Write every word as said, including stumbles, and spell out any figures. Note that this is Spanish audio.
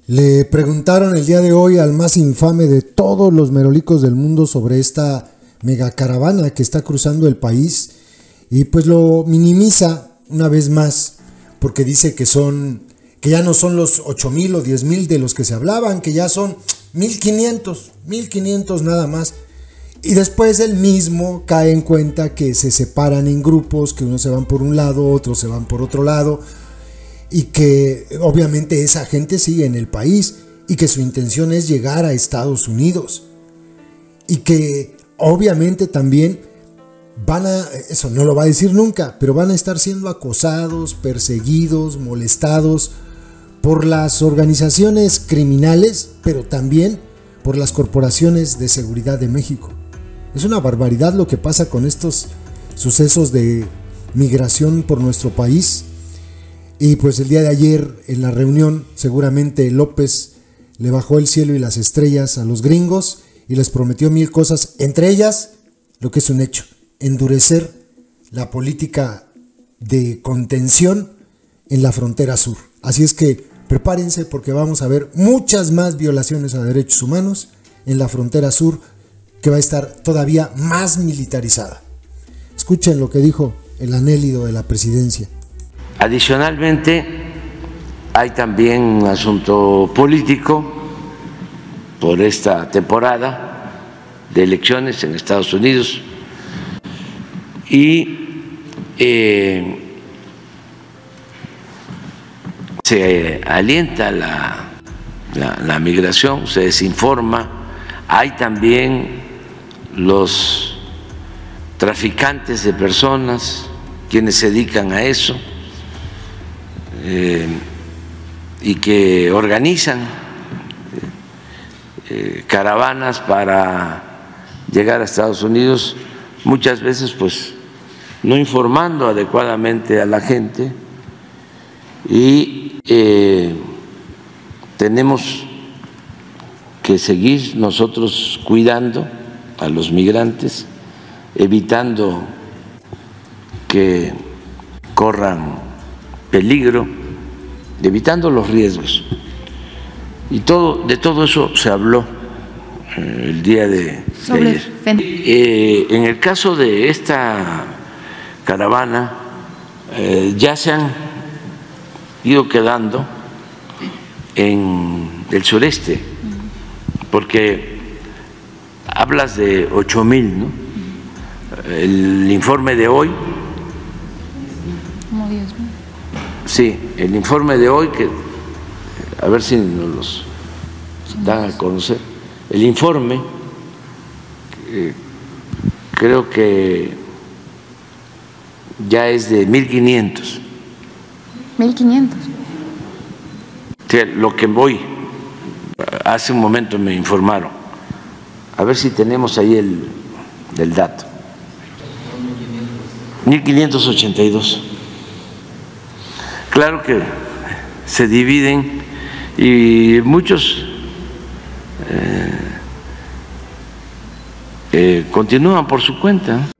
Le preguntaron el día de hoy al más infame de todos los merolicos del mundo sobre esta megacaravana que está cruzando el país y pues lo minimiza una vez más porque dice que son que ya no son los ocho mil o diez mil de los que se hablaban, que ya son mil quinientos nada más. Y después él mismo cae en cuenta que se separan en grupos, que unos se van por un lado, otros se van por otro lado, y que obviamente esa gente sigue en el país y que su intención es llegar a Estados Unidos. Y que obviamente también van a, eso no lo va a decir nunca, pero van a estar siendo acosados, perseguidos, molestados por las organizaciones criminales, pero también por las corporaciones de seguridad de México. Es una barbaridad lo que pasa con estos sucesos de migración por nuestro país. Y pues el día de ayer en la reunión seguramente López le bajó el cielo y las estrellas a los gringos y les prometió mil cosas, entre ellas lo que es un hecho, endurecer la política de contención en la frontera sur. Así es que prepárense porque vamos a ver muchas más violaciones a derechos humanos en la frontera sur, que va a estar todavía más militarizada. Escuchen lo que dijo el anélido de la presidencia. Adicionalmente, hay también un asunto político por esta temporada de elecciones en Estados Unidos y eh, se alienta la, la, la migración, se desinforma. Hay también los traficantes de personas, quienes se dedican a eso eh, y que organizan eh, caravanas para llegar a Estados Unidos, muchas veces pues no informando adecuadamente a la gente, y eh, tenemos que seguir nosotros cuidando a los migrantes, evitando que corran peligro, evitando los riesgos. Y todo, de todo eso se habló eh, el día de, de ayer. Eh, en el caso de esta caravana, eh, ya se han ido quedando en el sureste, porque hablas de ocho mil, ¿no? El informe de hoy, como diez mil. Sí, el informe de hoy, que a ver si nos los dan a conocer, el informe, eh, creo que ya es de mil quinientos. mil quinientos. Sí, lo que voy, hace un momento me informaron, a ver si tenemos ahí el, el dato. mil quinientos ochenta y dos. Claro que se dividen y muchos eh, eh, continúan por su cuenta.